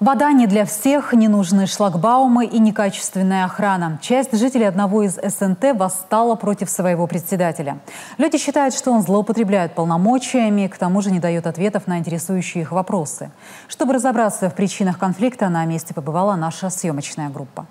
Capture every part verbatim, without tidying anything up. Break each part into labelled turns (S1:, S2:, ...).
S1: Вода не для всех, не нужны шлагбаумы и некачественная охрана. Часть жителей одного из эс эн тэ восстала против своего председателя. Люди считают, что он злоупотребляет полномочиями, к тому же не дает ответов на интересующие их вопросы. Чтобы разобраться в причинах конфликта, на месте побывала наша съемочная группа.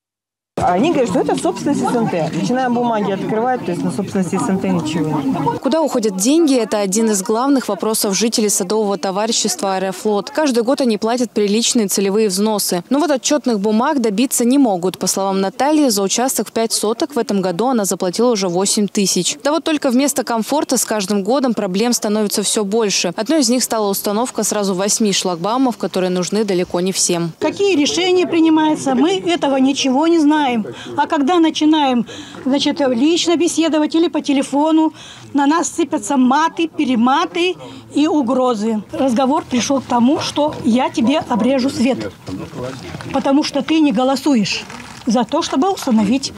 S2: Они говорят, что это собственность эс эн тэ. Начинаем бумаги открывать, то есть на собственности эс эн тэ ничего нет.
S3: Куда уходят деньги – это один из главных вопросов жителей садового товарищества «Аэрофлот». Каждый год они платят приличные целевые взносы. Но вот отчетных бумаг добиться не могут. По словам Натальи, за участок в пять соток в этом году она заплатила уже восемь тысяч. Да вот только вместо комфорта с каждым годом проблем становится все больше. Одной из них стала установка сразу восьми шлагбаумов, которые нужны далеко не всем.
S4: Какие решения принимаются, мы этого ничего не знаем. А когда начинаем, значит, лично беседовать или по телефону, на нас сыпятся маты, перематы и угрозы. Разговор пришел к тому, что я тебе обрежу свет, потому что ты не голосуешь за то, чтобы установить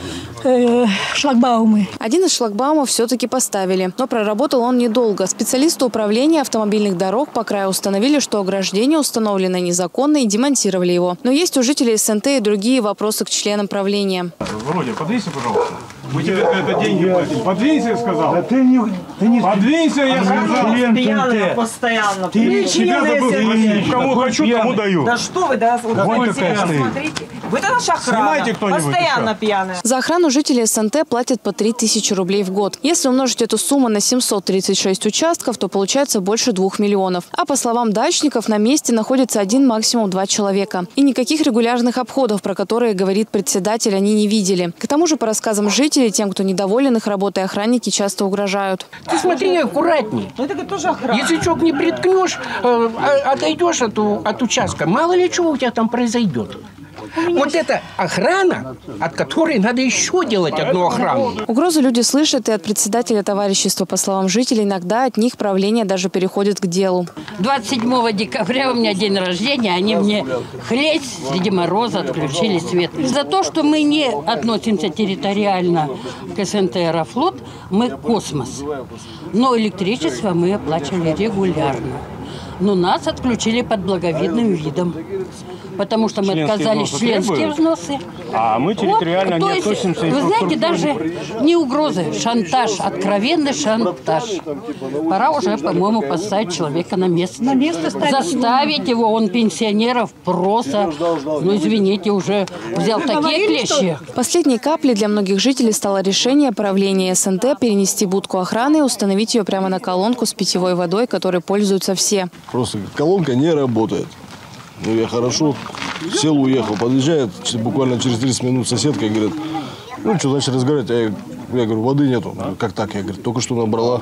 S4: э, шлагбаумы.
S3: Один из шлагбаумов все-таки поставили, но проработал он недолго. Специалисты управления автомобильных дорог по краю установили, что ограждение установлено незаконно, и демонтировали его. Но есть у жителей эс эн тэ и другие вопросы к членам правления.
S5: Володя, подвинься, пожалуйста. Мы тебе это деньги платим. Подвинься, я сказал.
S6: Да ты не, ты не...
S5: Подвинься, я сказал.
S2: Пьяная постоянно.
S6: Ты не член.
S5: Кому хочу, тому даю.
S2: Да что вы, да, вот смотрите. Вы это наша охрана. Постоянно пьяная.
S3: За охрану жители эс эн тэ платят по три тысячи рублей в год. Если умножить эту сумму на семьсот тридцать шесть участков, то получается больше двух миллионов. А по словам дачников, на месте находится один, максимум два человека. И никаких регулярных обходов, про которые говорит председатель, они не видели. К тому же, по рассказам жителей, тем, кто недоволен их работой, охранники часто угрожают.
S7: Ты смотри аккуратней.
S2: Ну это тоже охрана.
S7: Язычок не приткнешь, э, отойдешь от, от участка, мало ли чего у тебя там произойдет. Вот это охрана, от которой надо еще делать одну охрану.
S3: Угрозы люди слышат и от председателя товарищества. По словам жителей, иногда от них правление даже переходит к делу.
S8: двадцать седьмого декабря у меня день рождения, они мне хлесть среди мороза отключили свет. За то, что мы не относимся территориально к эс эн тэ «Аэрофлот», мы космос. Но электричество мы оплачивали регулярно. Но нас отключили под благовидным видом. Потому что мы
S5: членские
S8: отказались
S5: взносы
S8: членские
S5: требуют?
S8: взносы.
S5: А мы территориально
S8: вот,
S5: не
S8: есть,
S5: относимся.
S8: Вы знаете, даже не угрозы, шантаж, откровенный шантаж. Пора уже, по-моему, поставить человека на место.
S4: На место ставить.
S8: Заставить его, он пенсионеров просто, ну извините, уже взял такие клещи.
S3: Последней каплей для многих жителей стало решение правления эс эн тэ перенести будку охраны и установить ее прямо на колонку с питьевой водой, которой пользуются все.
S9: Просто колонка не работает. Ну, я хорошо сел, уехал, подъезжает, буквально через тридцать минут соседка и говорит, ну, что, значит, разговаривать? А я, я говорю, воды нету. Ну, как так? Я говорю, только что набрала.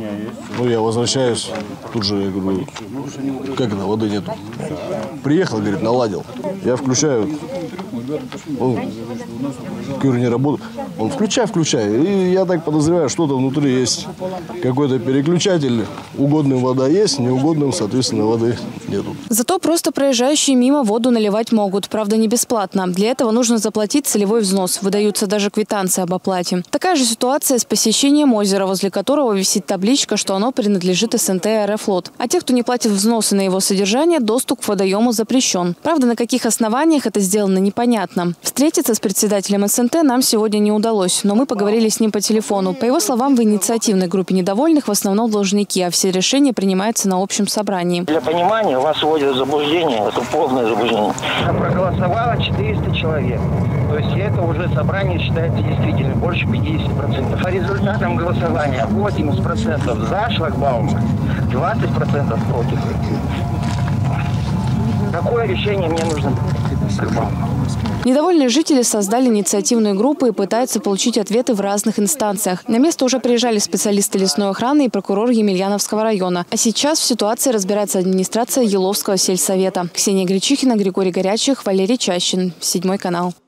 S9: Ну, я возвращаюсь, тут же, я говорю, как это, воды нету? Приехал, говорит, наладил. Я включаю, он, говорю, не работает. Он, включай, включай. И я так подозреваю, что-то внутри есть какой-то переключатель. Угодным вода есть, неугодным, соответственно, воды нету.
S3: Зато просто проезжающие мимо воду наливать могут. Правда, не бесплатно. Для этого нужно заплатить целевой взнос. Выдаются даже квитанции об оплате. Такая же ситуация с посещением озера, возле которого висит табличка, что оно принадлежит эс эн тэ «Аэрофлот». А те, кто не платит взносы на его содержание, доступ к водоему запрещен. Правда, на каких основаниях это сделано, непонятно. Встретиться с председателем эс эн тэ нам сегодня не удалось, но мы поговорили с ним по телефону. По его словам, в инициативной группе недовольных в основном должники, а все решения принимаются на общем собрании.
S10: Для понимания, вас вводят в заблуждение, это полное заблуждение. Проголосовало четыреста человек. То есть это уже собрание считается действительно больше пятидесяти процентов. По результатам голосования восемьдесят процентов за шлагбаум, двадцать процентов против. Какое решение мне нужно?
S3: Недовольные жители создали инициативную группу и пытаются получить ответы в разных инстанциях. На место уже приезжали специалисты лесной охраны и прокурор Емельяновского района. А сейчас в ситуации разбирается администрация Еловского сельсовета. Ксения Гречихина, Григорий Горячих, Валерий Чащин. Седьмой канал.